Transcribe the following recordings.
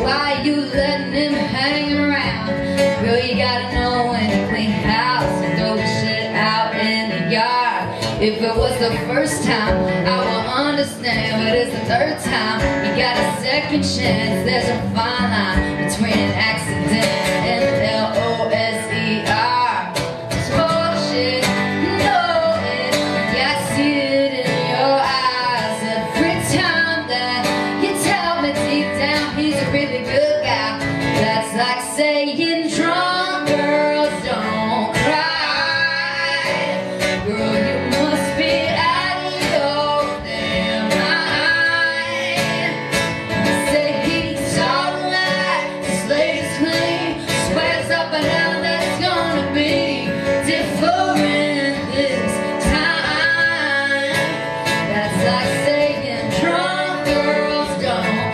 why you letting him hang around? Girl, you gotta know when to clean house and throw the shit out in the yard. If it was the first time, I will understand, but it's the third time. You got a second chance. There's a fine line between an accident and LOSER. It's bullshit, you know it. Yeah, I see it in your eyes every time that you tell me deep down he's a really good guy. That's like saying drunk girls don't cry. Girl, you must be out of your damn mind. You say he's alright, his lady's clean, swears up and down that's gonna be different this time. That's like saying drunk girls don't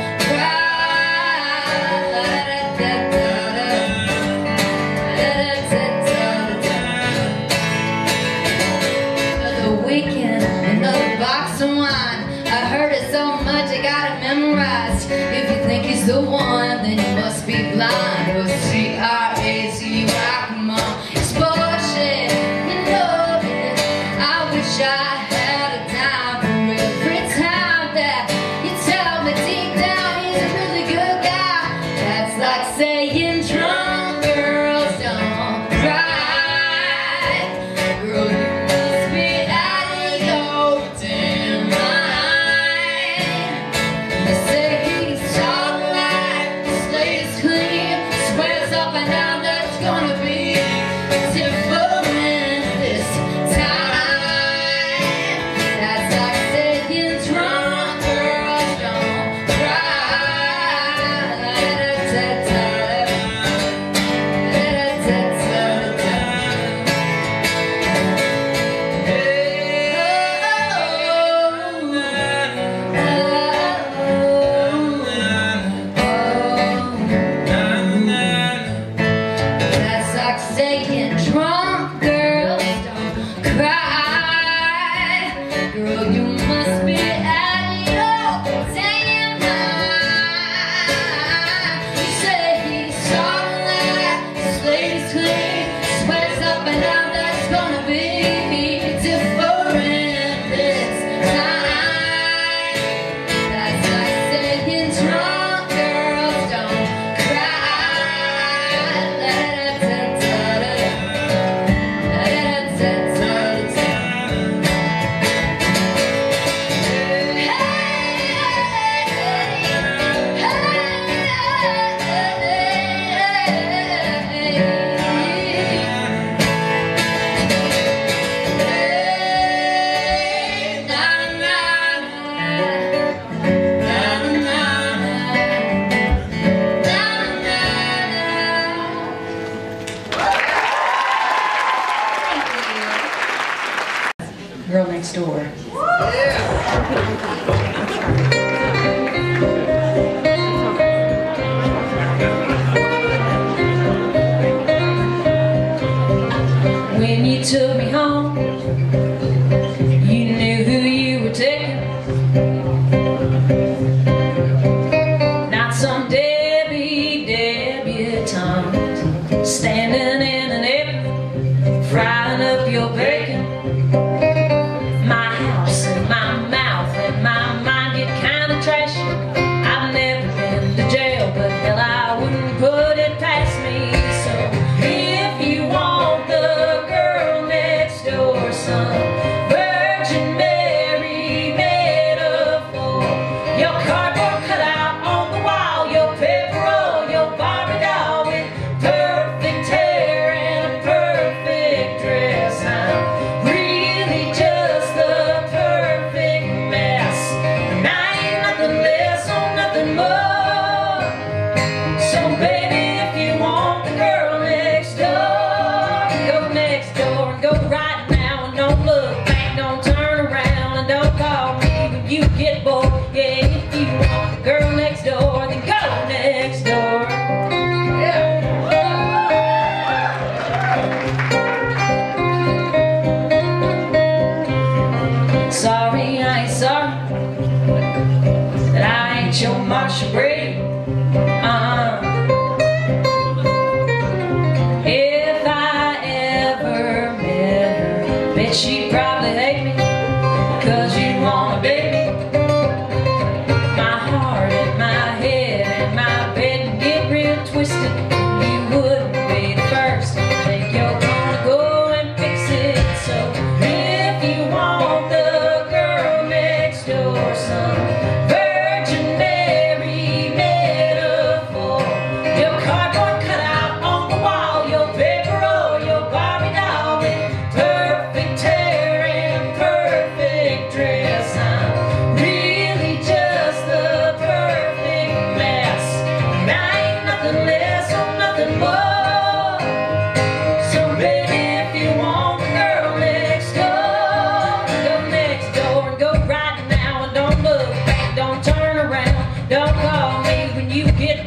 weekend, another box of wine. I heard it so much I got it memorized. If you think he's the one, then you must be blind. It was C-R-A-Z-Y, come on. It's bullshit, you know it. I wish I had a dime for every time that you tell me deep down he's a really good guy. That's like saying drunk girls don't cry. Girl, you must be out of your damn mind. They say he's alright, his lady's clean, swears up and down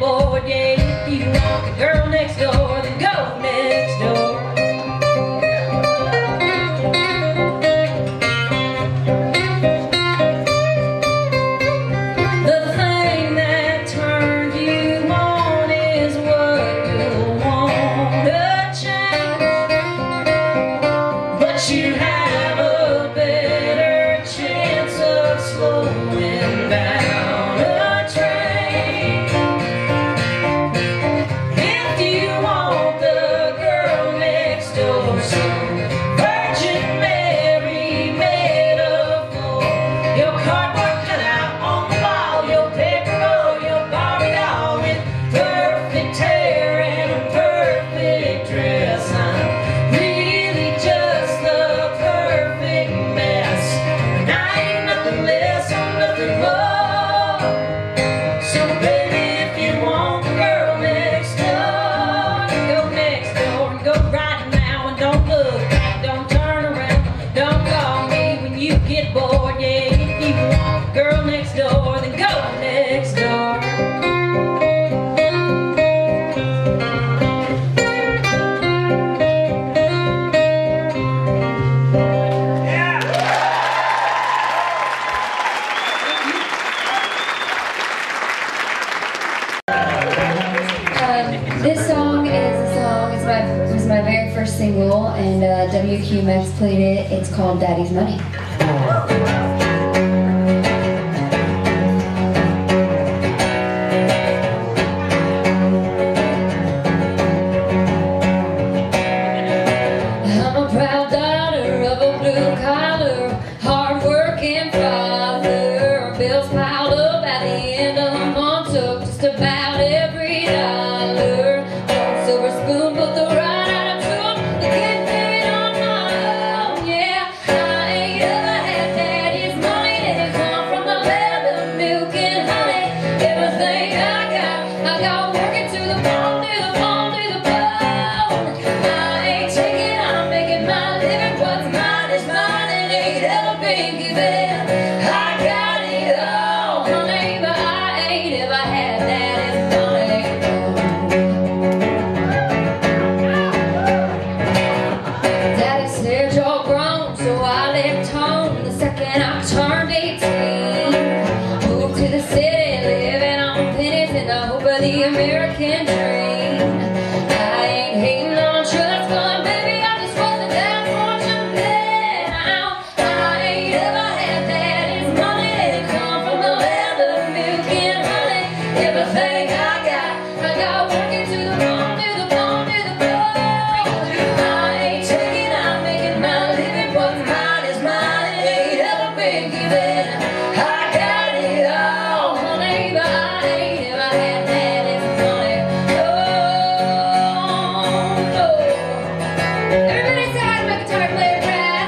bored, yeah, if you want the girl next door, then go next door. You have a better chance of slowing down a train if you want the girl next door. Some Virgin Mary metaphor, your cardboard cutout on the wall, your paper or your Barbie doll with perfect hair and a perfect dress. I'm really just the perfect mess, and I ain't nothing less or nothing more. So baby, if you want the girl next door, go next door and go right now, and don't look back, don't turn around, don't call me when you get bored. Yeah, if you want the girl next door, then go next door. This song is my very first single, and WQMX played it. It's called Daddy's Money. I'm a proud daughter of a blue-collar, hard-working father. Bills piled up at the end of the month, took just about every dollar. Silver spoon, put the right attitude, the kid paid on my own. Yeah, I ain't ever had daddy's money, didn't come from the land of milk and honey. Everything I got working to the bone, to the bone, to the bone. I ain't taking, I'm making my living. What's mine is mine, and ain't ever been given. I got it all, honey, but I ain't ever had daddy's money. Daddy said you're grown, so I left home the second I turned 18. Moved to the city, living on pennies in the hope of the American dream. I ain't hating on trust fund, baby, I just wasn't that fortunate. Now, I ain't ever had daddy's money, didn't come from the land of milk and honey. Everything I got working to the bone, to the bone, to the bone. I ain't taking, I'm making my living. What's mine is mine, it ain't ever been given. I got it all, honey, but I ain't ever had daddy's money. Oh, no. Everybody say hi to my guitar player, Brad.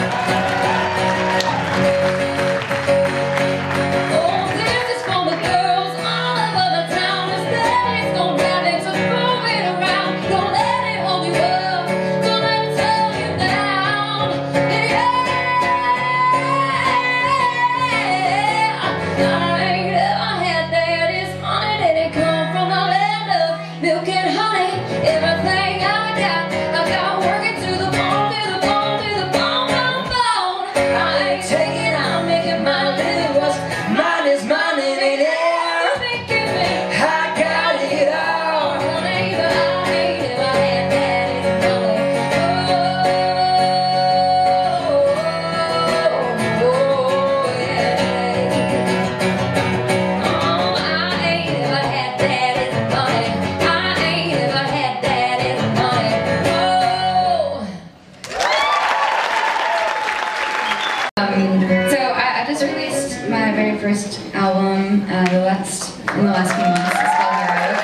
Oh, this is for the girls all over the town. This daddy's gonna grab it, so throw it around. Don't let it hold you up, don't let it slow you down. Yeah, I ain't ever had daddy's money, didn't come from the land of milk and honey. Everything I got working to the bone, to the bone, to the bone, bone, bone. I ain't taking, I'm making my living. What's mine is mine, it ain't ever been given. I got it all, honey, but I ain't ever had daddy's money. Oh, yeah. Oh, I ain't ever had daddy's money. I ain't ever had daddy's money. Oh. So I just released my very first album in the last few months. It's called Hero.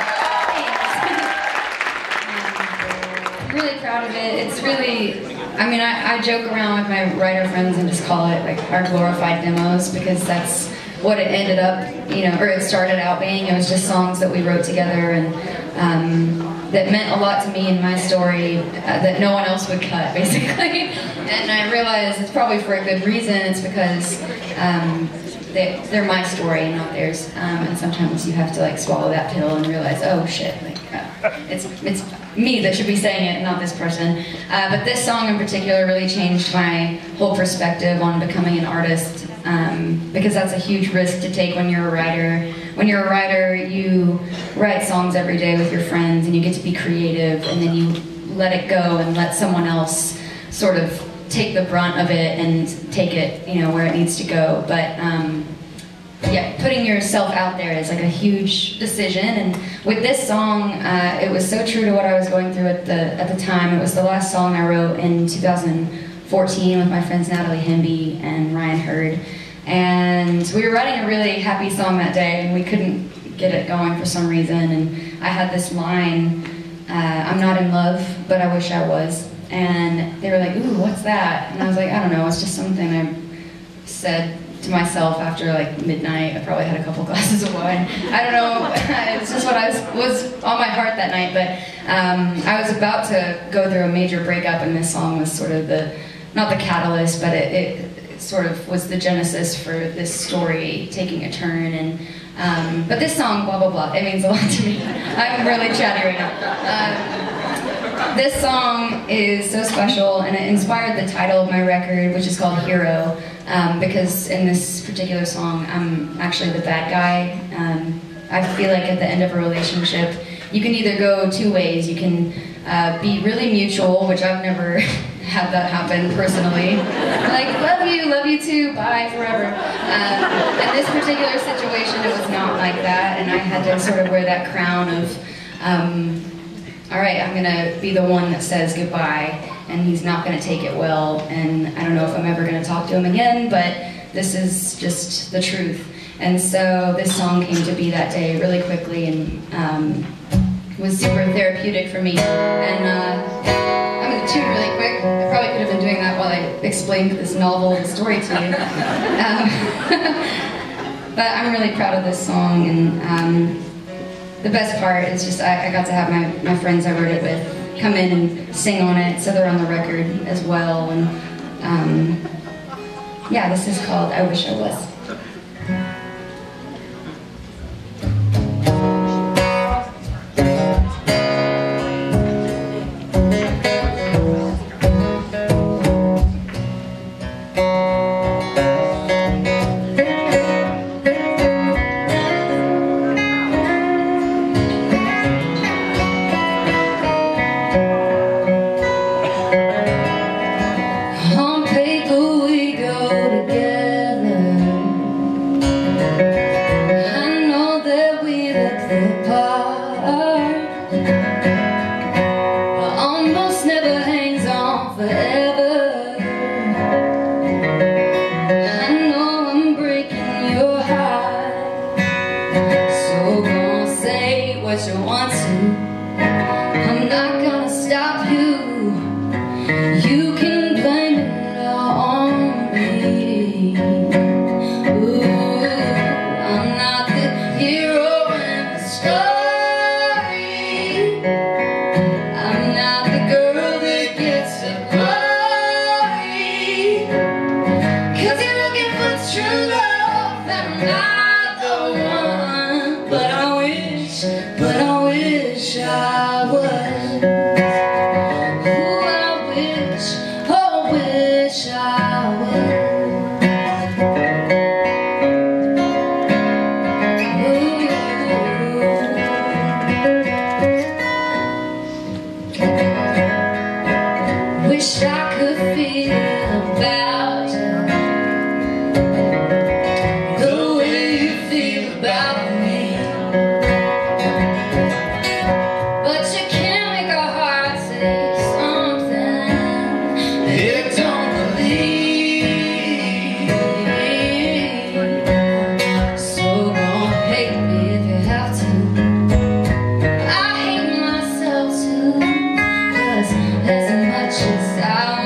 I'm really proud of it. It's really, I mean, I joke around with my writer friends and just call it like our glorified demos, because that's what it ended up, you know, or it started out being. It was just songs that we wrote together, and that meant a lot to me and my story that no one else would cut, basically. And I realized it's probably for a good reason. It's because they're my story, not theirs. And sometimes you have to like swallow that pill and realize, oh shit, like it's me that should be saying it, not this person. But this song in particular really changed my whole perspective on becoming an artist, because that's a huge risk to take when you're a writer. When you're a writer, you write songs every day with your friends, and you get to be creative, and then you let it go and let someone else sort of take the brunt of it and take it, you know, where it needs to go. But yeah, putting yourself out there is like a huge decision. And with this song, it was so true to what I was going through at the time. It was the last song I wrote in 2014 with my friends Natalie Hemby and Ryan Hurd. And we were writing a really happy song that day, and we couldn't get it going for some reason. And I had this line, I'm not in love, but I wish I was. And they were like, ooh, what's that? And I was like, I don't know, it's just something I said to myself after like midnight. I probably had a couple glasses of wine. I don't know, it's just what was on my heart that night. But I was about to go through a major breakup, and this song was sort of not the catalyst, but it sort of was the genesis for this story taking a turn. And but this song, blah blah blah, it means a lot to me. I'm really chatty right now. This song is so special, and it inspired the title of my record, which is called Hero, because in this particular song, I'm actually the bad guy. I feel like at the end of a relationship, you can either go two ways. You can be really mutual, which I've never had that happen personally. Like, love you too, bye, forever. In this particular situation, it was not like that, and I had to sort of wear that crown of, all right, I'm gonna be the one that says goodbye, and he's not gonna take it well, and I don't know if I'm ever gonna talk to him again, but this is just the truth. And so this song came to be that day really quickly, and was super therapeutic for me. And I'm gonna tune really quick. I probably could have been doing that while I explained this novel story to you. But I'm really proud of this song, and the best part is just I got to have my friends I wrote it with come in and sing on it, so they're on the record as well. And yeah, this is called I Wish I Was. As much as I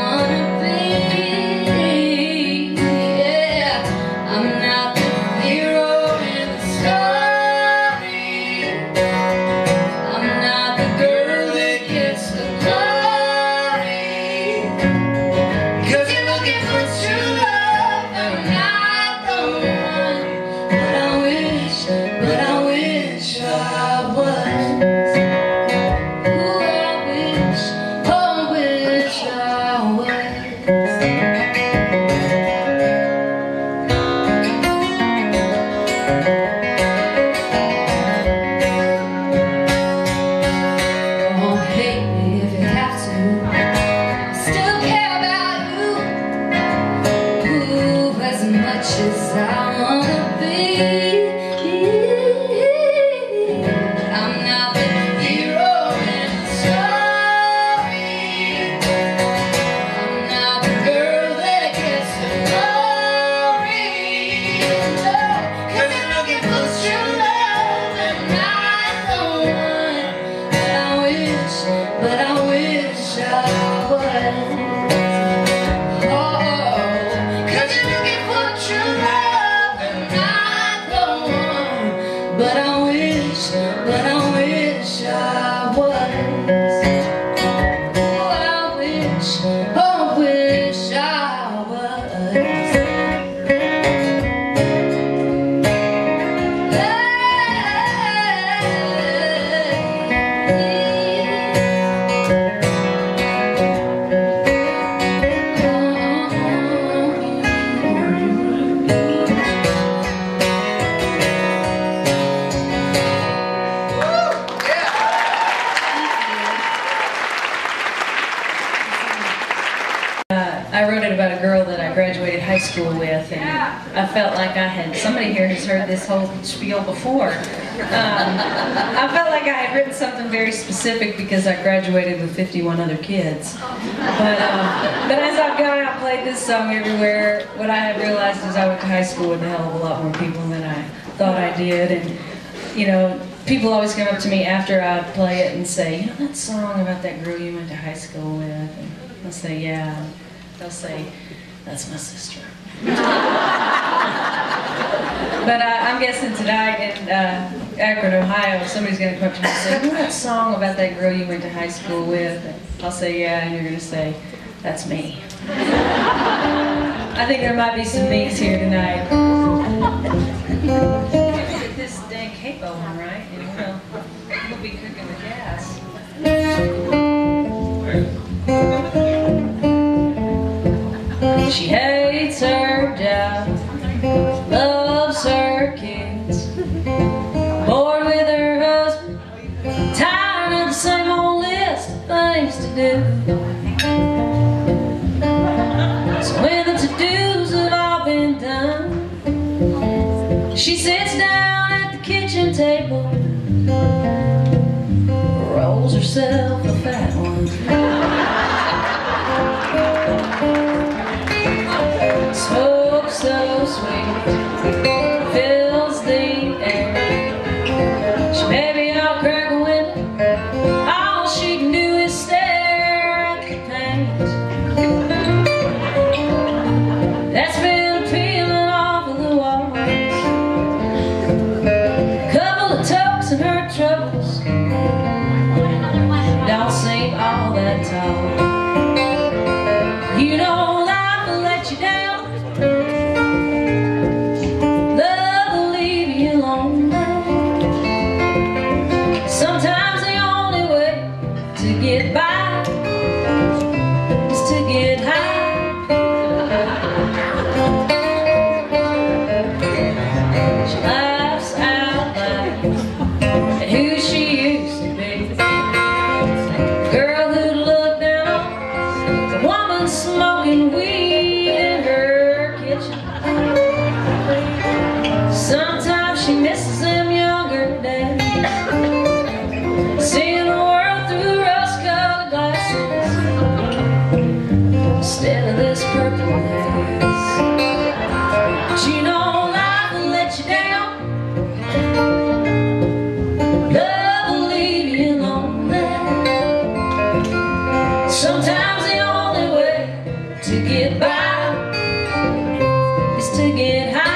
graduated high school with, and I felt like I had, somebody here has heard this whole spiel before. I felt like I had written something very specific because I graduated with 51 other kids. But as I've gone out and played this song everywhere, what I have realized is I went to high school with a hell of a lot more people than I thought I did. And you know, people always come up to me after I play it and say, you know that song about that girl you went to high school with? And I'll say, yeah. And they'll say, that's my sister. But I'm guessing tonight in Akron, Ohio, somebody's going to come up to me and say, you know that song about that girl you went to high school with? And I'll say, yeah, and you're going to say, that's me. I think there might be some me's here tonight. Get this dang capo on right, and we'll be cooking the gas. She hates her job, loves her kids, bored with her husband, tired of the same old list of things to do. So when the to-dos have all been done, she sits down at the kitchen table, rolls herself a fat one. Smoke so sweet fills the air. She may be out crack a window, all she can do is stare at the paint that's been peeling off of the walls. A couple of tucks in her troubles don't seem all that tall. You know life will let you down. Love will leave you lonely. Sometimes the only way to get by is to get high. She laughs out loud at who she used to be. The girl who looked down on the woman smoking weed in her kitchen. Sometimes she misses them younger days, seeing the world through rose-colored glasses instead of this purple haze. But you know life will let you down. Love will leave you lonely. Sometimes the only way to get by is to get high.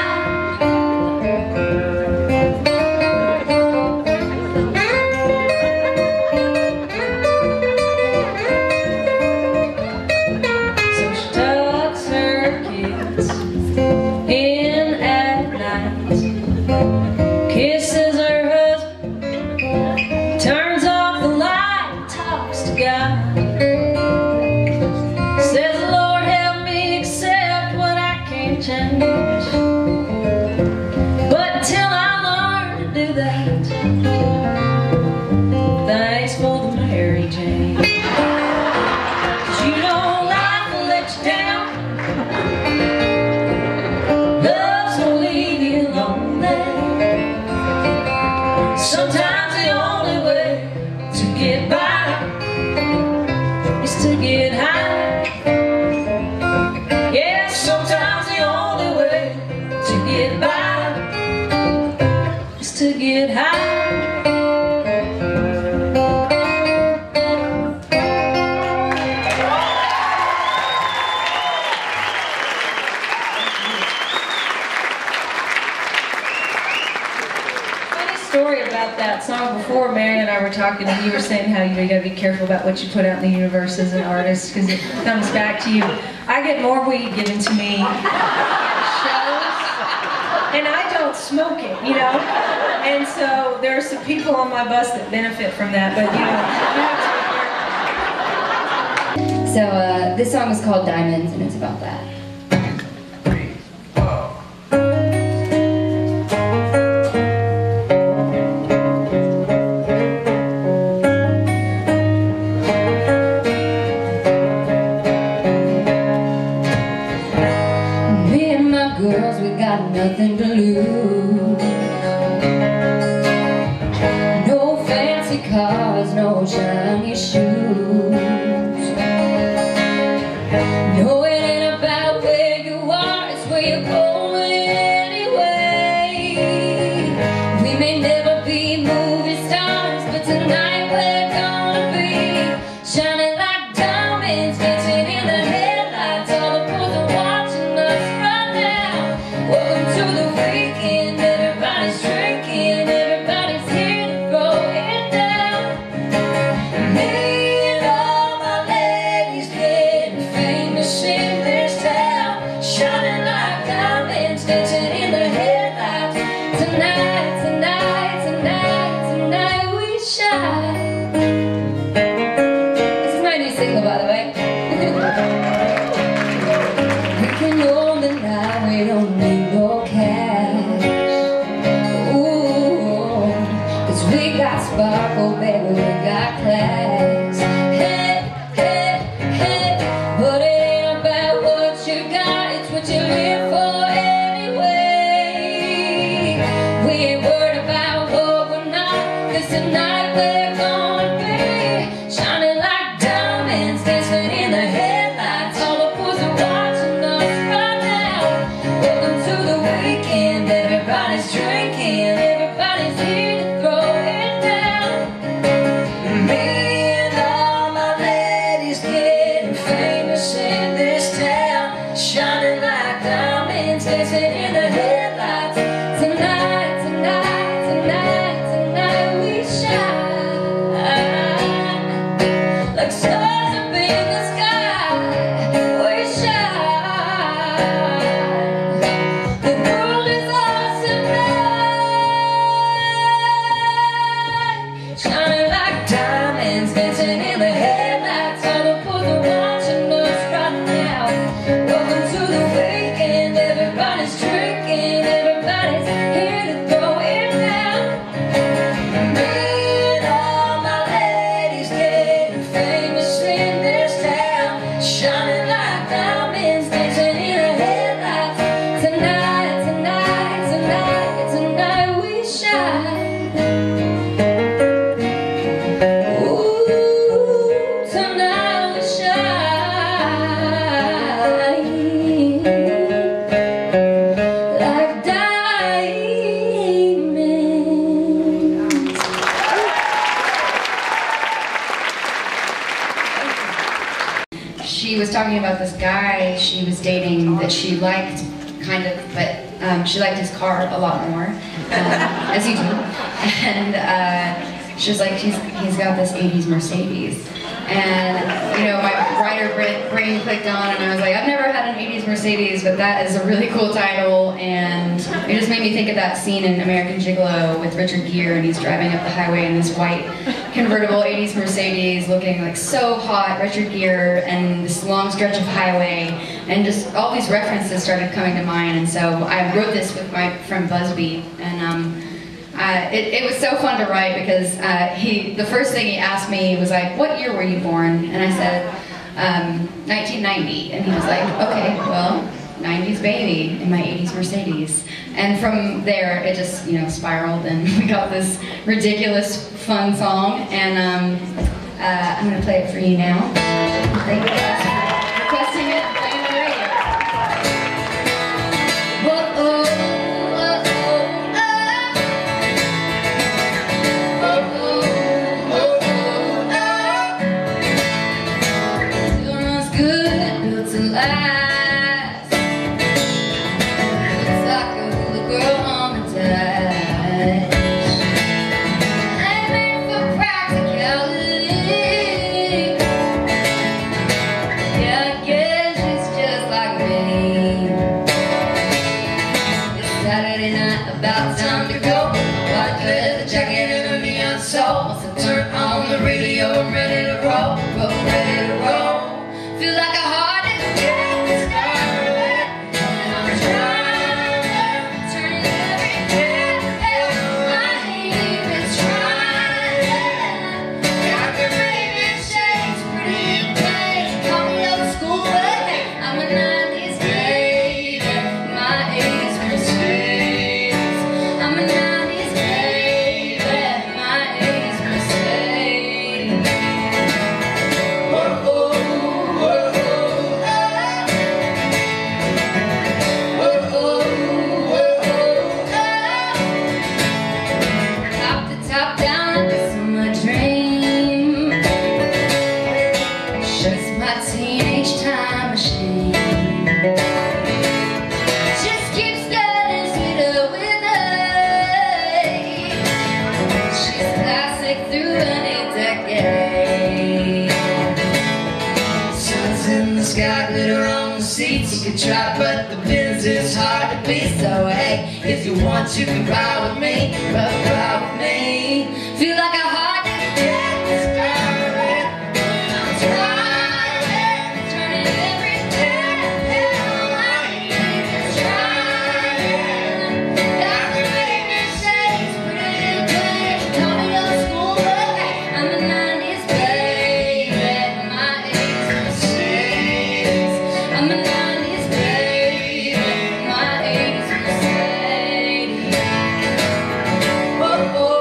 So she tucks her kids in at night, kisses her husband, turns off the light and talks to God. Says, Lord, help me accept what I can't change. But till I learn to do that, thanks for the Mary Jane. 'Cause you know life will let you down. Love's gonna leave you lonely. Sometimes the only way to get by is to get high. Yeah, sometimes the only way to get by is to get high. Funny story about that song. Before Maren and I were talking, and you were saying how you gotta be careful about what you put out in the universe as an artist because it comes back to you. I get more weed given to me at shows, and I don't smoke it, you know. And so there are some people on my bus that benefit from that, but you have to be careful. So this song is called Diamonds, and it's about that. flowers, no shiny shoes. No, it ain't about where you are, it's where you're going anyway. We may never be movie stars, but tonight we're gonna be shining like diamonds, dancing in the headlights. All the fools are watching us right now. Welcome to the weekend, everybody's drinking, everybody's here to throw it down. Me and all my ladies getting famous in this town, shining like diamonds, dancing in the headlights. Tonight, tonight, tonight, tonight we shine. This is my new single, by the way. We can own the night, we don't need no cash. Ooh, 'cause we got sparkle, baby, we got class. Hey, hey, hey, but it ain't about what you got, it's what you live for anyway. We ain't worried about what we're not, 'cause tonight we're gonna be shining like diamonds, dancing in the headlights. All the fools are watching us right now. Welcome to the weekend, everybody's drinking, everybody's here to throw it down. Me and all my ladies getting famous in this town, shining like diamonds, dancing in the headlights. Tonight, tonight, tonight, tonight we shine like stars up in the sky. We shine. The world is ours tonight, shining like diamonds, dancing in the headlights. All the fools are watching us right now. Welcome to the weekend, everybody's drinking, everybody's here to throw it down. Me and all my ladies getting famous in this town, shining like diamonds, dancing in the headlights. Tonight, tonight, tonight, tonight we shine. Ooh, tonight we shine like diamonds. She was talking about this guy she was dating that she liked, kind of, but she liked his car a lot more, as you do. And she was like, he's got this 80s Mercedes. And, you know, my writer brain clicked on, and I was like, I've never had an 80s Mercedes, but that is a really cool title. And it just made me think of that scene in American Gigolo with Richard Gere, and he's driving up the highway in this white convertible 80s Mercedes, looking like so hot, Richard Gere, and this long stretch of highway, and just all these references started coming to mind. And so I wrote this with my friend Busby, and it was so fun to write because the first thing he asked me was like, what year were you born? And I said, 1990. And he was like, okay, well, 90s baby in my 80s Mercedes. And from there, it just, you know, spiraled, and we got this ridiculous, fun song. And I'm going to play it for you now. Thank you guys for requesting it and playing the radio. Whoa-oh. Last. It's like a little girl on the dash. I'm made for practicality. yeah. Sun's in the sky, glitter on the seats. You can try, but the Benz is hard to beat. So hey, if you want, you can ride with me, ride with me. Feel like a heart that gets started. I'm trying, turning every down. I ain't even trying. Got the baby shades, pretty little play. Call me old school, but I'm a 90s baby. My 80s Mercedes. I'm a 90s baby. My 80s Mercedes. Whoa, whoa.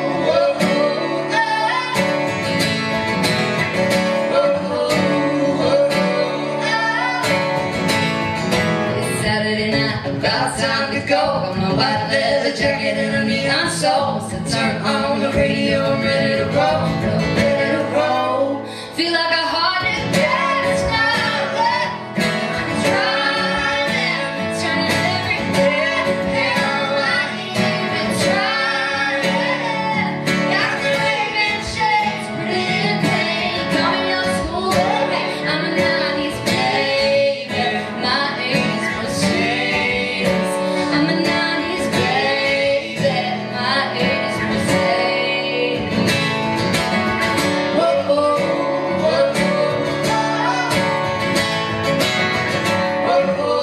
About time to go. Got my white leather jacket and a neon soul. So turn on the radio, I'm ready to roll, ready to roll. Feel like a heart that gets started. I'm trying, turning every day down. I ain't even trying. Got the raving shades, pretty in pain. Call me old school, baby. I'm a 90s baby. My 80s Mercedes. I'm a 90s baby, my 80s Mercedes. Whoa, whoa, whoa, whoa, whoa, whoa,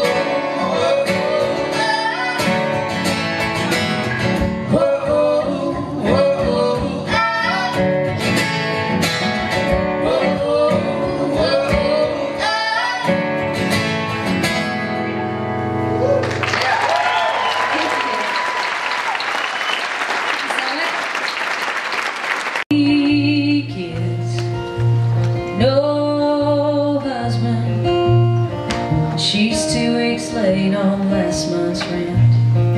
Kids, no husband. She's 2 weeks late on last month's rent.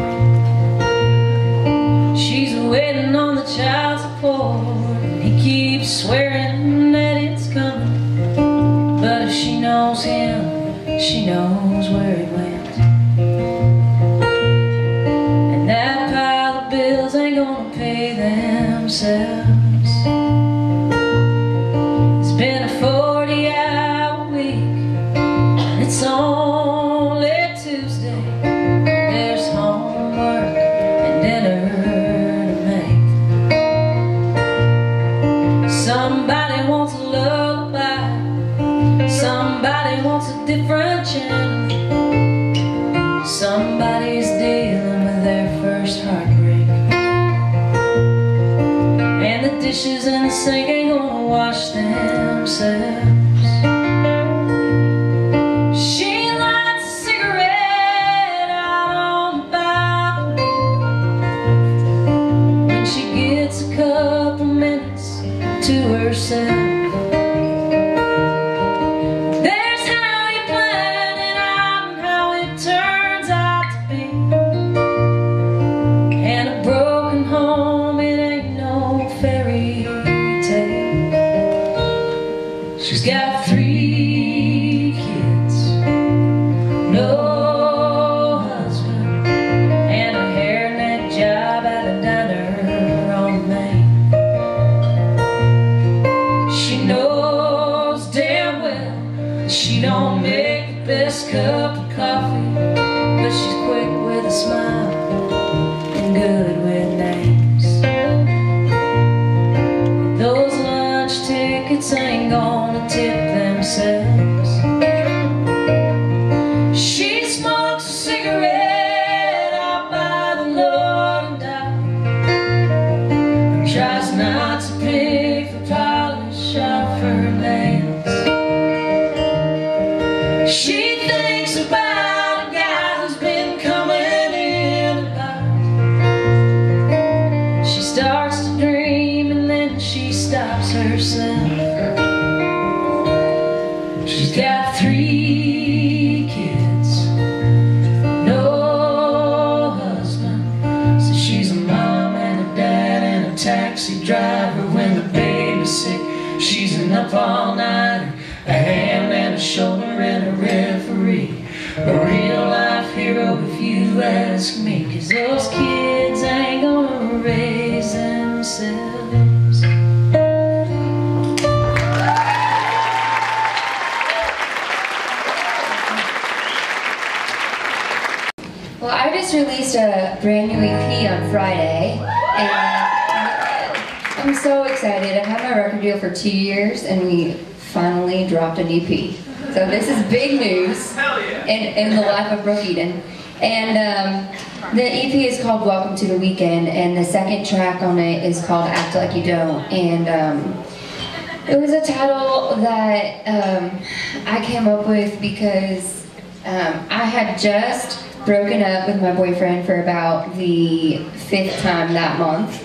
She's waiting on the child support, and he keeps swearing that it's coming. But if she knows him, she knows where he went. And that pile of bills ain't gonna pay themselves. It's been a 40-hour week, and it's only Tuesday. There's homework and dinner to make. Somebody wants a lullaby, somebody wants a different channel. Somebody's dealing with their first heartbreak, and the dishes in the sink ain't gonna wash themselves. She lights a cigarette out on the balcony when she gets a couple minutes to herself. There's how you plan it out and how it turns out to be. And a broken home, it ain't no fairy tale. She's got 3 kids, no husband, and a hairnet job at a diner on Main. She knows damn well that she don't make the best cup of coffee, but she's quick with a smile and good with names. Those lunch tickets ain't gonna tip themselves. She smokes a cigarette out by the loading dock and tries not to pick the polish off her nails. She thinks about a guy who's been coming in and out. She starts to dream and then she stops herself. She's got 3 kids, no husband. So she's a mom and a dad and a taxi driver. When the baby's sick, she's an up all-nighter, a hand and a shoulder and a referee. A real life hero if you ask me, 'cause those kids ain't gonna raise themselves. brand new EP on Friday, and I'm so excited. I've had my record deal for 2 years, and we finally dropped an EP. So this is big news in the life of Brooke Eden. And the EP is called Welcome to the Weekend, and the second track on it is called Act Like You Don't. And it was a title that I came up with because I had just broken up with my boyfriend for about the 5th time that month.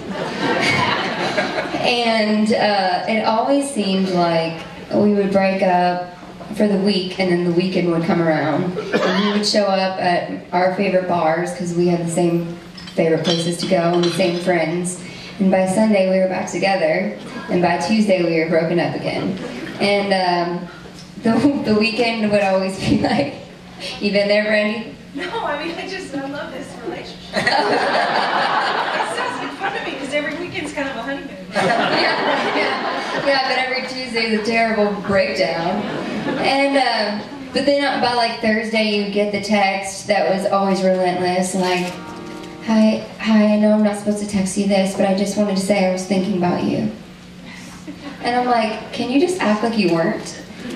And it always seemed like we would break up for the week, and then the weekend would come around, and we would show up at our favorite bars because we had the same favorite places to go and the same friends. And by Sunday we were back together, and by Tuesday we were broken up again. And the weekend would always be like, you been there, Brandy? No, I mean, I love this relationship. It sounds like fun to me because every weekend's kind of a honeymoon. Yeah, but every Tuesday is a terrible breakdown. And but then by like Thursday, you get the text that was always relentless, like, hi, I know I'm not supposed to text you this, but I just wanted to say I was thinking about you. And I'm like, can you just act like you weren't?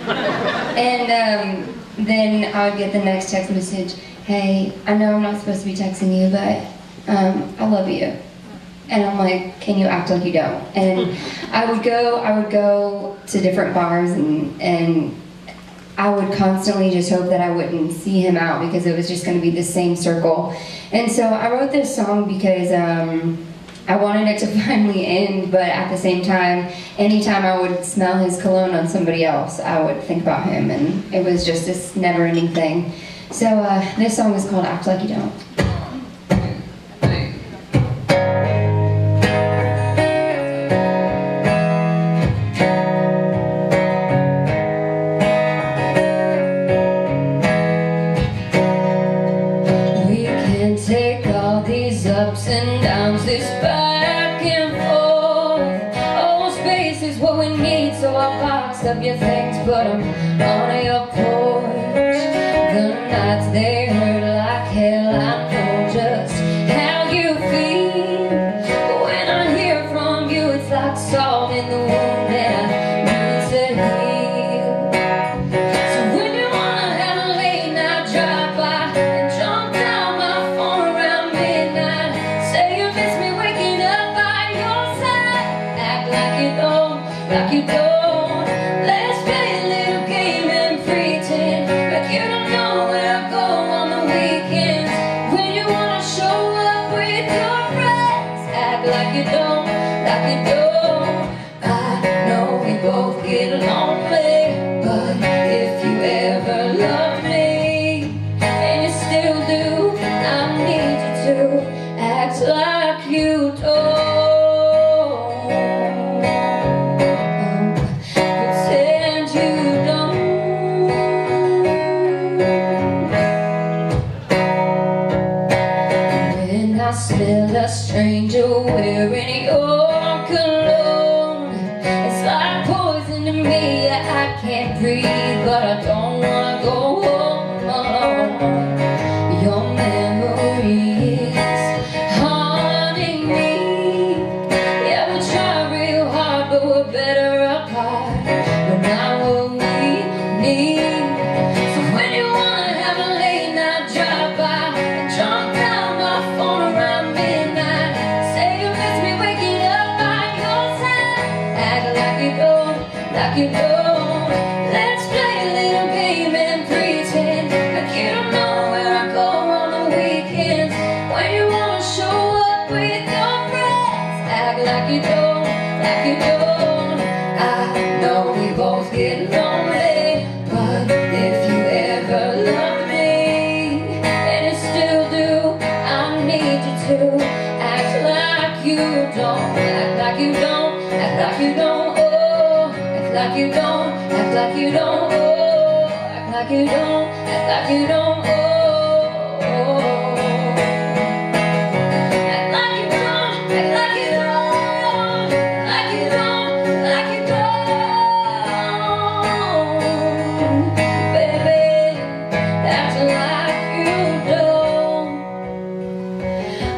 And then I would get the next text message, hey, I know I'm not supposed to be texting you, but I love you. And I'm like, can you act like you don't? And I would go to different bars, and I would constantly just hope that I wouldn't see him out because it was just going to be the same circle. And so I wrote this song because I wanted it to finally end, but at the same time, anytime I would smell his cologne on somebody else, I would think about him, and it was just this never-ending thing. So this song is called Act Like You Don't. Ups and downs, this back and forth. Oh, space is what we need, so I boxed up your things, put them on your porch. The nights they hurt like hell, I know just how you feel. But when I hear from you, it's like salt in the wound that I need to heal. So when you wanna have a late night drive-by and jump down my phone around midnight, say you miss me waking up by your side, act like you don't, like you don't. Let's play a little game and pretend like you don't know where I go on the weekends. When you wanna show up with your friends, act like you don't, like you don't. I know we both get lonely, but if you ever love me, and you still do, I need you to act like you don't. Pretend you don't. When I smell a stranger wearing your cologne, it's like poison to me. I can't breathe, but I don't wanna go home alone. Your memory is haunting me. Yeah, we try real hard, but we're better apart. We're not what we need. So when you wanna have a late night drive-by and jump down my phone around midnight, say you miss me waking up by your side, act like you don't, like you don't. Let's play a little game and pretend like you don't know where I go on the weekends. When you wanna show up with your friends, act like you don't, like you don't. I know we both get lonely, but if you ever love me, and you still do, I need you to act like you don't, act like you don't, act like you don't, oh, act like you don't, act like you don't, oh, act like you don't, act like you don't, oh. Act like you don't, act like you don't, like you don't, like you don't, baby, act like you don't.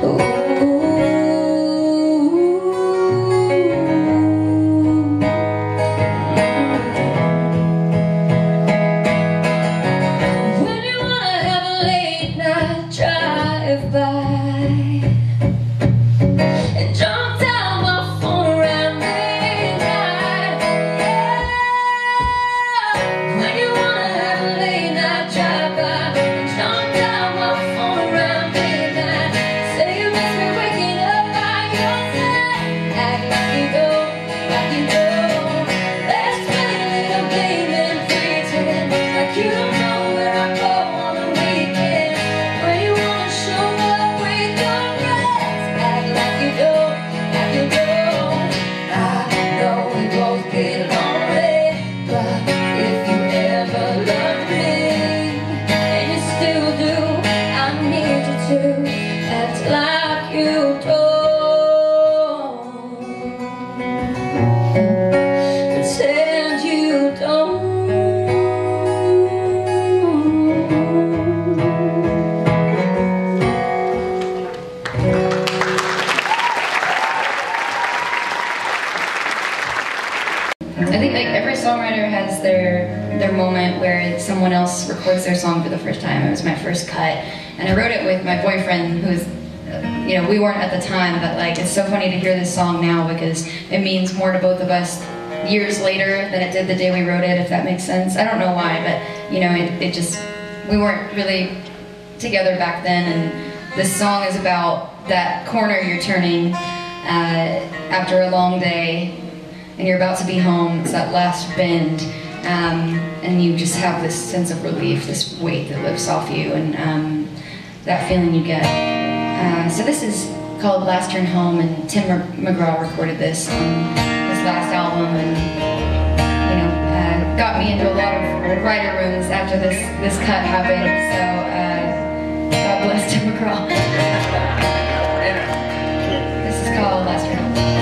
I think like every songwriter has their moment where someone else records their song for the first time. It was my first cut, and I wrote it with my boyfriend, who's, you know, we weren't at the time, but like it's so funny to hear this song now because it means more to both of us years later than it did the day we wrote it, if that makes sense. I don't know why, but you know, it just, we weren't really together back then, and this song is about that corner you're turning after a long day and you're about to be home. It's that last bend, and you just have this sense of relief, this weight that lifts off you, and that feeling you get. So this is called Last Turn Home, and Tim McGraw recorded this on his last album, and you know, got me into a lot of writer rooms after this cut happened. So God bless Tim McGraw. This is called Last Turn Home.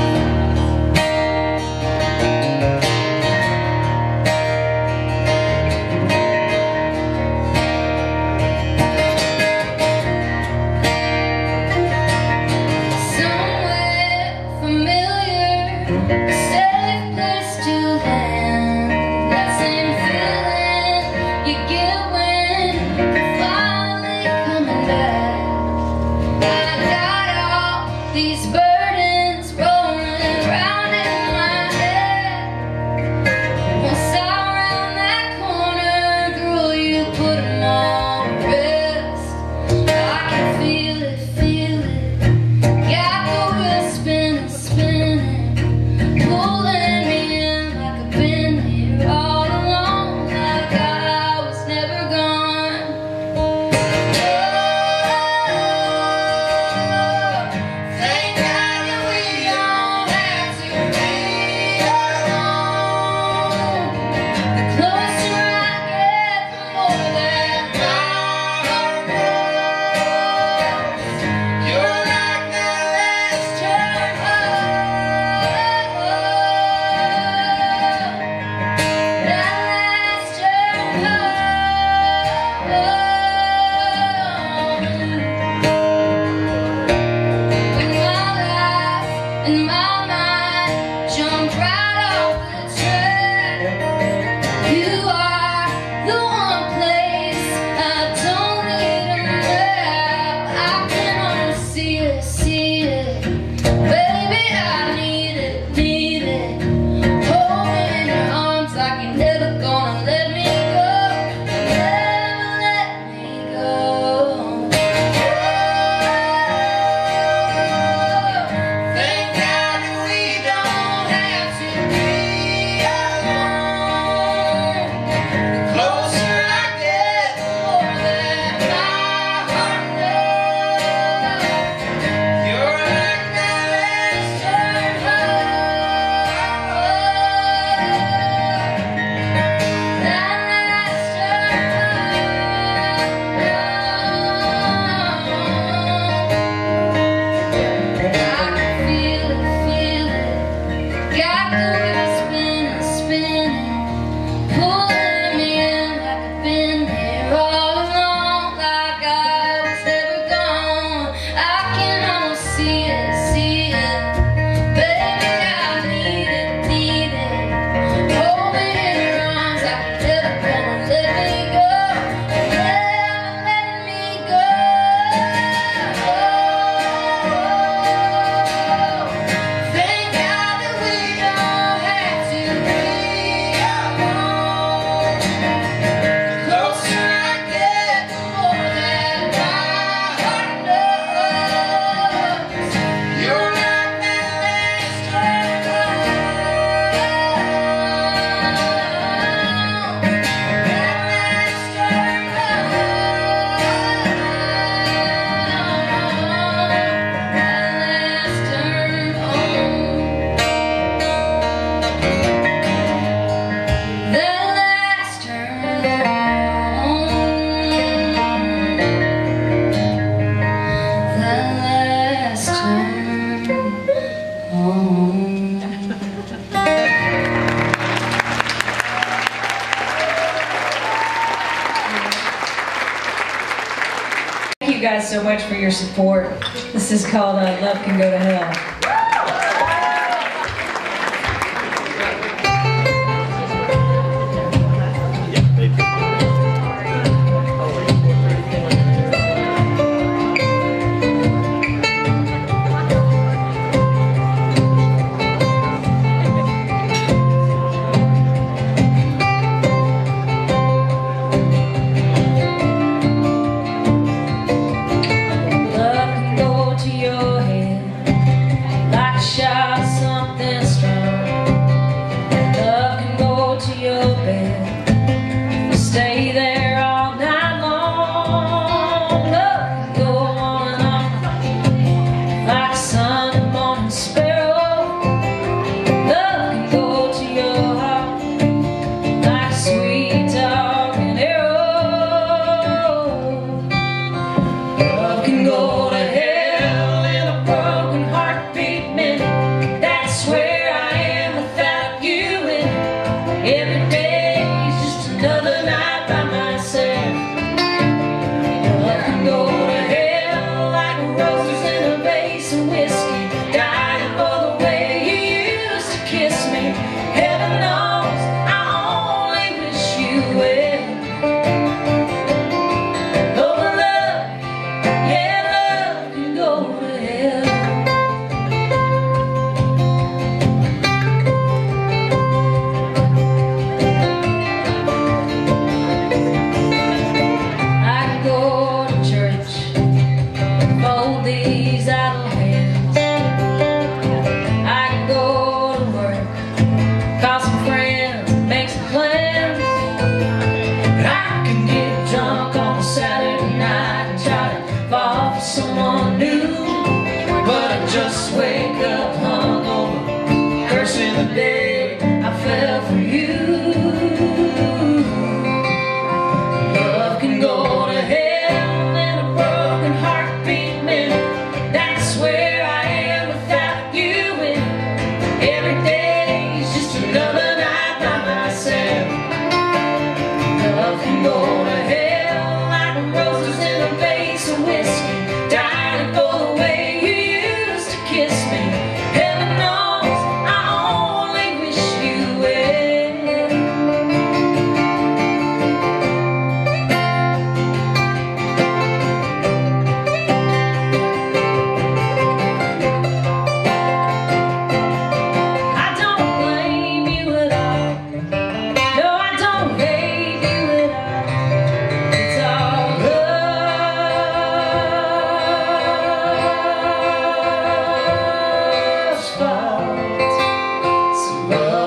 Thank you guys so much for your support. This is called Love Can Go to Hell.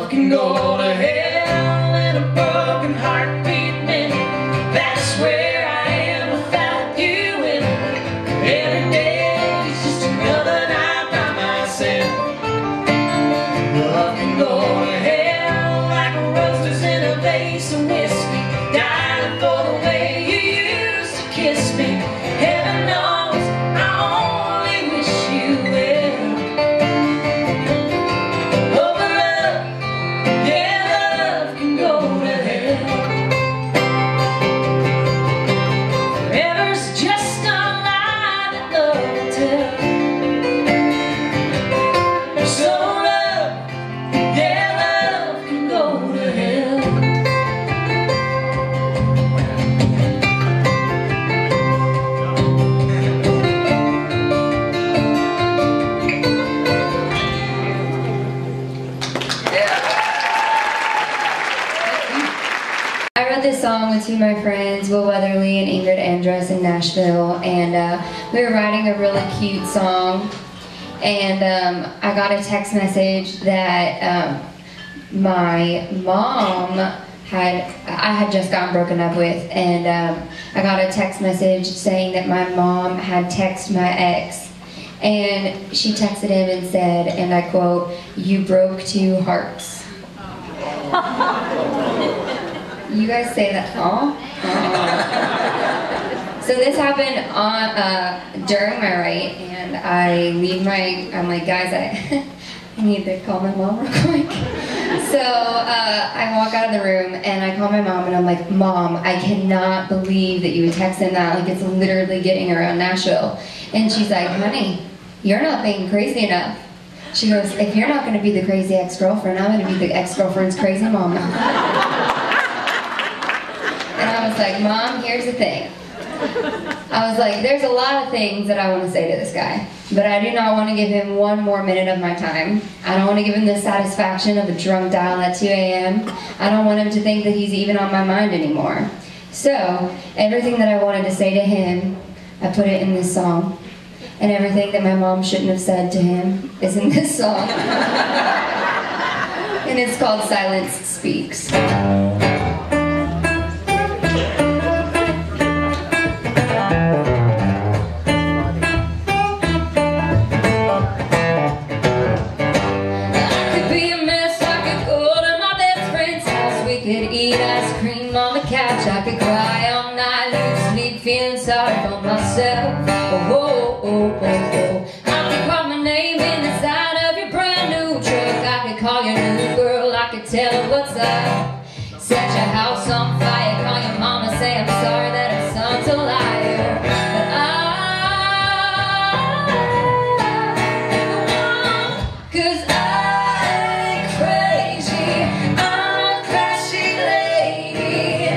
love can go to hell and a broken heartbeat minute. That's where I am without you, and every day is just another night by myself. Love can go to hell like roasters in a vase of whiskey, dying for the way you used to kiss me. Heaven knows I only wish you well. Oh, but love, yeah, love can go to hell. Forever's just a lie that love will tell. So love, yeah, love can go to hell. I wrote this song with two of my friends, Will Weatherly and Ingrid Andress in Nashville, and we were writing a really cute song, and I got a text message that my mom I had just gotten broken up with, and I got a text message saying that my mom had texted my ex, and she texted him and said, and I quote, "You broke two hearts." You guys say that, oh? So this happened on during my write, and I'm like, guys, I need to call my mom real quick. So I walk out of the room, and I call my mom, and I'm like, Mom, I cannot believe that you would text him that. Like, it's literally getting around Nashville. And she's like, honey, you're not being crazy enough. She goes, if you're not going to be the crazy ex-girlfriend, I'm going to be the ex-girlfriend's crazy mom now. And I was like, Mom, here's the thing. I was like, there's a lot of things that I want to say to this guy, but I do not want to give him one more minute of my time. I don't want to give him the satisfaction of a drunk dial at 2 a.m. I don't want him to think that he's even on my mind anymore. So, everything that I wanted to say to him, I put it in this song. And everything that my mom shouldn't have said to him is in this song. And it's called Silence Speaks. I could cry all night, lose sleep, feeling sorry for myself. Oh, oh, oh, oh, oh. I could call my name in the side of your brand new truck. I could call your new girl, I could tell her what's up. Set your house on fire, call your mama, say I'm sorry that her son's a liar. But I'm the one, 'cause I ain't crazy, I'm a classy lady.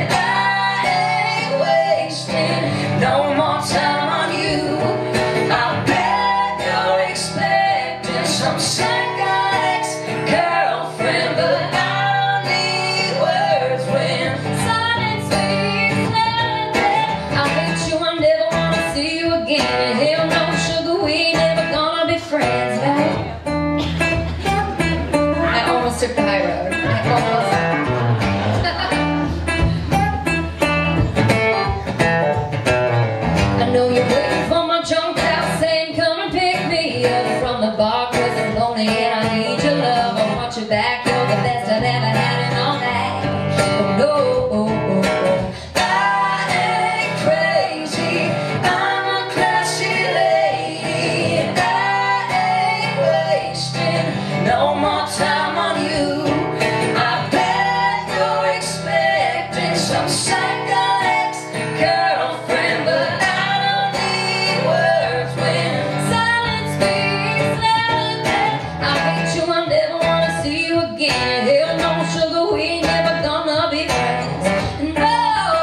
No more time on you. I bet you're expecting some psycho ex-girlfriend, but I don't need words when silence speaks louder. I hate you, I never wanna see you again. Hell no, sugar, we ain't never gonna be friends, right? I almost took the high road. I almost. I know you're waiting for my junk house saying come and pick me up from the bar 'cause I'm lonely and I need your love. I want you back, you're the best I've ever had and all that. Oh no, oh, oh, oh. I ain't crazy, I'm a classy lady. I ain't wasting no more time on you. I bet you're expecting some psycho ex-girlfriend, but hell no, sugar, we ain't never gonna be friends. No.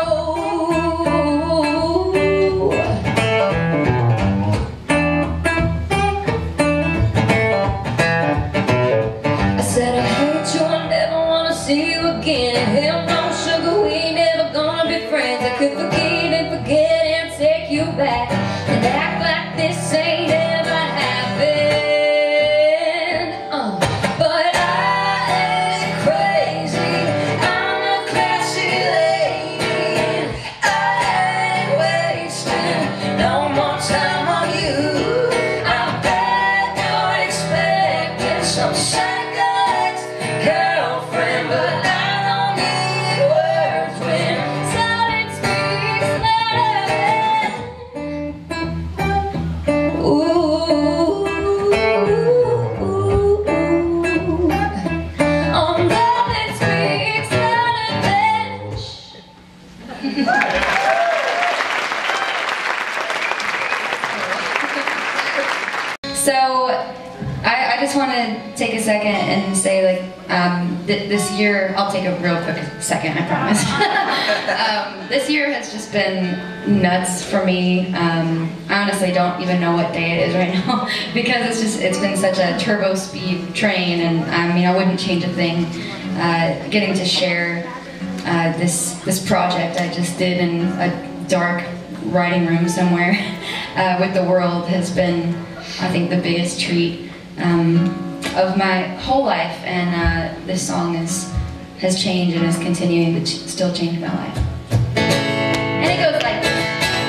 I said I hate you, I never wanna see you again. Hell no, sugar, we ain't never gonna be friends. I could forgive and forget and take you back and act like this ain't ever happened. But I ain't this year, I'll take a real quick second, I promise. This year has just been nuts for me. I honestly don't even know what day it is right now because it's been such a turbo speed train, and I mean, I wouldn't change a thing. Getting to share this project I just did in a dark writing room somewhere with the world has been, I think, the biggest treat of my whole life, and this song has changed and is continuing to still change my life. And it goes like this.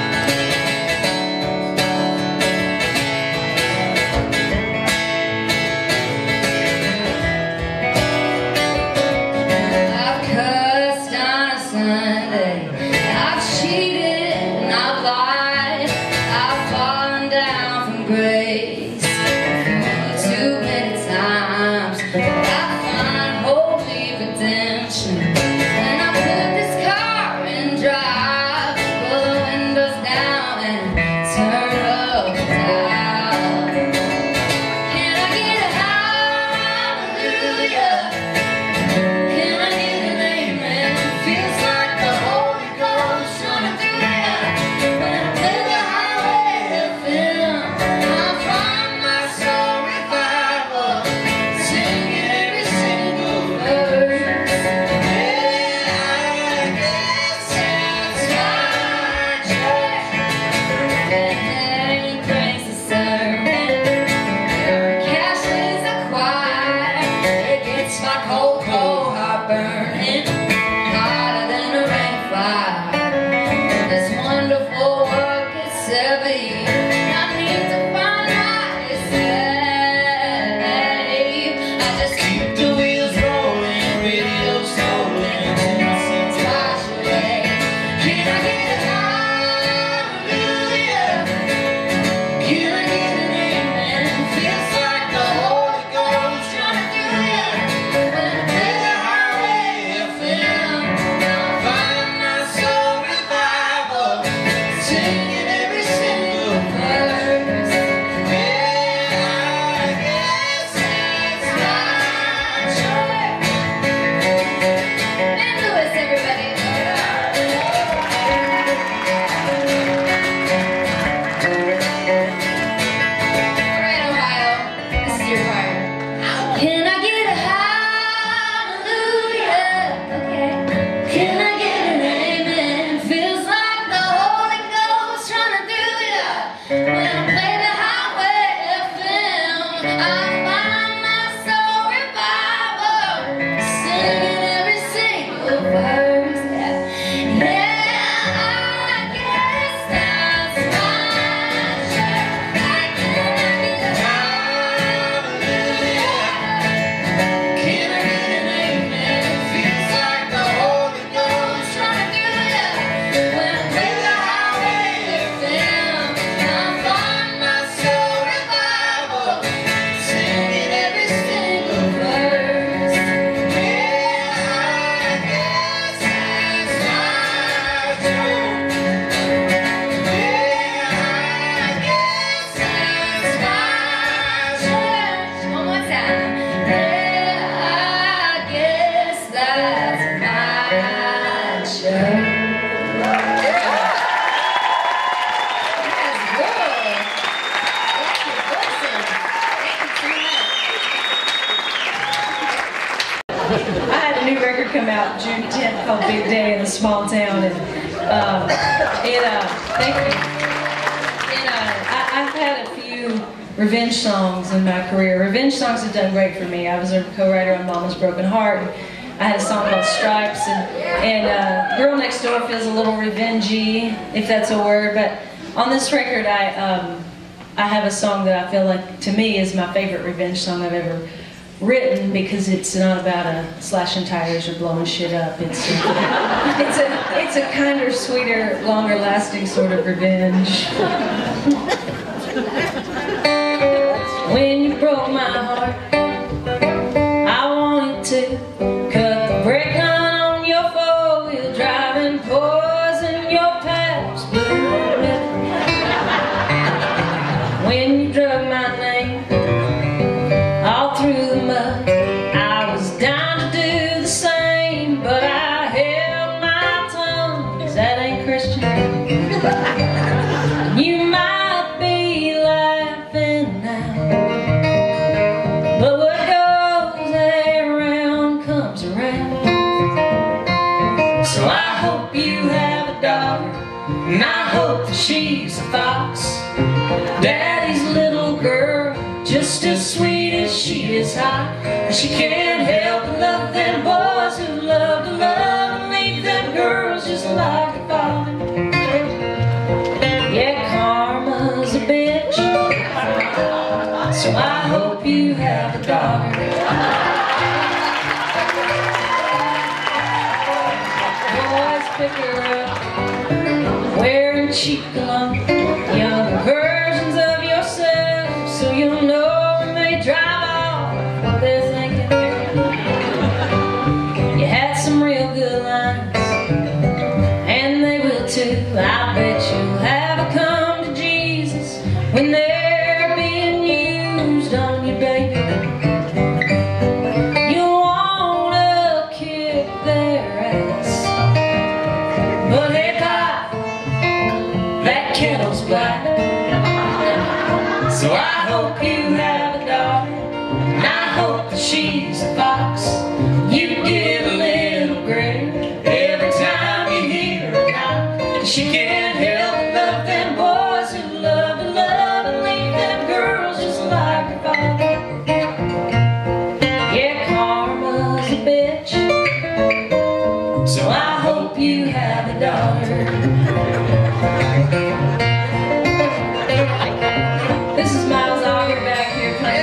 I've cussed on a Sunday, I've cheated and I've lied, I've fallen down from grace too many times, but I find holy redemption when I put this car in drive, roll the windows down and turn up the dial. Can I get a hallelujah? Can I get an amen? Feels like the Holy Ghost running through me. When I play the highway FM, I find my soul revival, singing every single verse. Yeah, I guess that's my church. And any praise to serve. Cash is a choir, it gets my cold heart burning, hotter than a rainfly. This wonderful work is 7 years. I need to find myself. I just keep the wheels rolling, radio stolen, since wash away. Can I get a hallelujah? Can I get an amen? Feels like the Holy Ghost running through me. When I play the highway FM, I find my soul revival, singing every single verse. Yeah, I guess that's my choice. And Louis, everybody. Alright, Ohio, this is your choir. Can I get a hallelujah? Okay. Can I get an amen? Feels like the Holy Ghost running through ya. When I play the highway FM, I find my soul revival, singing every single verse. Yeah, I guess that's my church. I cannot get a hallelujah. Can I get an amen? Feels like the Holy Ghost running through ya. When I play the highway FM, I find my soul revival, singing every single verse. Yeah, I guess that's my church. Yeah, I guess that's my church. One more time. Yeah, I guess that's my church. Yes, good. Thank you, voices. Thank you so much. I had a new record come out June 10th called Big Day in a Small Town, and thank you. And I've had a few revenge songs in my career. Revenge songs have done great for me. I was a co-writer on Mama's Broken Heart. I had a song called Stripes, and Girl Next Door feels a little revengey, if that's a word. But on this record, I have a song that I feel like, to me, is my favorite revenge song I've ever written, because it's not about slashing tires or blowing shit up. It's a kinder, sweeter, longer lasting sort of revenge. When you broke my heart, I wanted to cut the brake line on your 4-wheel drive and poison your pipes blue. When you drug my name all through the mud, I was down. You might be laughing now, but what goes around comes around. So I hope you have a daughter, and I hope that she's a fox, Daddy's little girl, just as sweet as she is hot. She can't help but love them boys who love to love and leave them girls just like a father. Yeah, karma's a bitch, so I hope you have a daughter. Boys, pick her up, wearing cheap cologne, young versions of yourself, so you'll know when they drive off what they're thinking. You had some real good lines, and they will too. I bet you'll have a come to Jesus when they're being used on you, baby. You'll wanna kick their ass, but hey, Pop, that kettle's black. So I hope you have a daughter, and I hope that she's a fox. You get a little gray every time you hear her knock. And she can't help but love them boys who love to love and leave them girls just like her father. Yeah, karma's a bitch, so I hope you have a daughter. This is Miles Auger back here playing.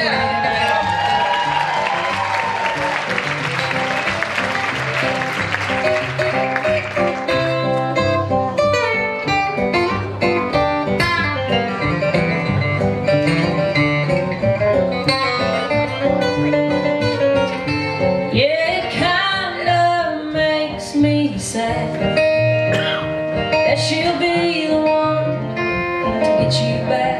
Yeah, it kinda makes me sad that she'll be the one to get you back.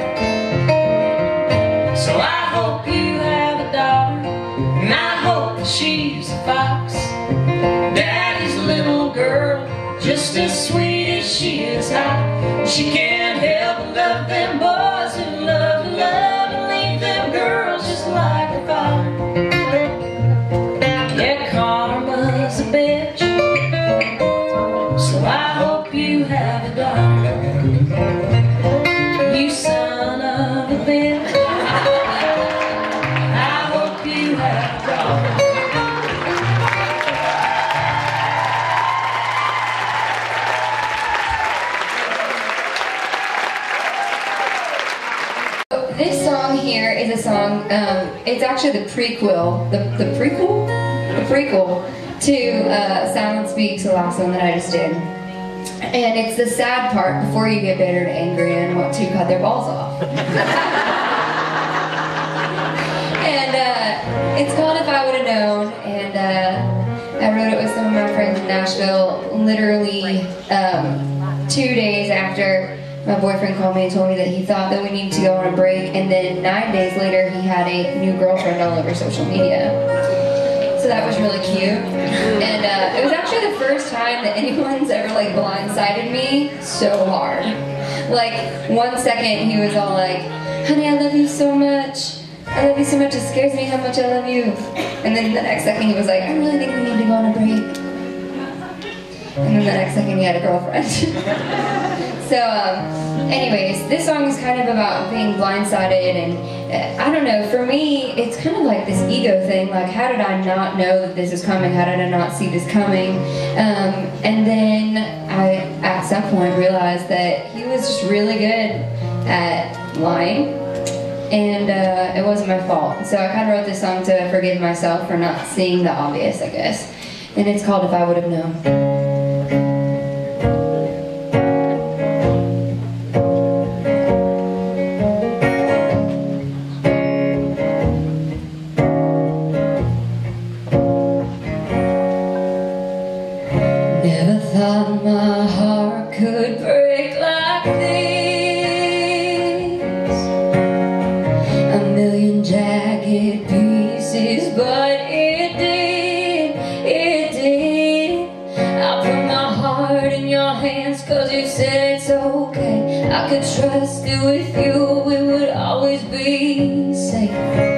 So I hope you have a daughter, and I hope that she's a fox, Daddy's little girl, just as sweet as she is hot. She can't help but love them boys who love to love and leave them girls just like her father. Yeah, karma's a bitch, so I hope you have a daughter. You son of a bitch, I hope you have a daughter. This song here is a song, it's actually the prequel, the prequel to Silent Speaks, the last one that I just did. And it's the sad part before you get bitter and angry and want to cut their balls off. And it's called If I Would Have Known, and I wrote it with some of my friends in Nashville literally 2 days after my boyfriend called me and told me that he thought that we needed to go on a break, and then 9 days later he had a new girlfriend all over social media. So that was really cute. And it was actually the first time that anyone's ever like blindsided me so hard. Like 1 second he was all like, honey, I love you so much. I love you so much, it scares me how much I love you. And then the next second he was like, I really think we need to go on a break. And then the next second he had a girlfriend. So, anyways, this song is kind of about being blindsided, and I don't know, for me, it's kind of like this ego thing, like how did I not know that this is coming, how did I not see this coming, and then I, at some point, realized that he was just really good at lying, and it wasn't my fault. So I kind of wrote this song to forgive myself for not seeing the obvious, I guess, and it's called If I Would Have Known. Never thought my heart could break like this. A million jagged pieces, but it did, it did. I put my heart in your hands, cause you said it's okay. I could trust it with you, we would always be safe.